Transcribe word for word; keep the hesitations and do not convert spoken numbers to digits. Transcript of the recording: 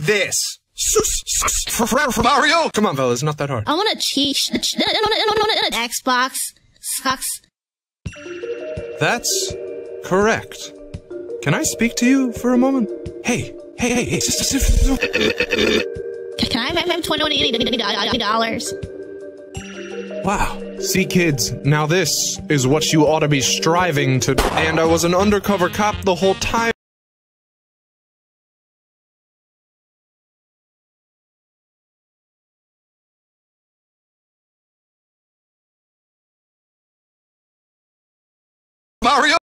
this. Mario! Come on, fellas, not that hard. I want to cheat. Xbox. Sucks. That's correct. Can I speak to you for a moment? Hey, hey, hey, hey. Can I have twenty dollars? Wow. See, kids, now this is what you ought to be striving to. And I was an undercover cop the whole time. Mario!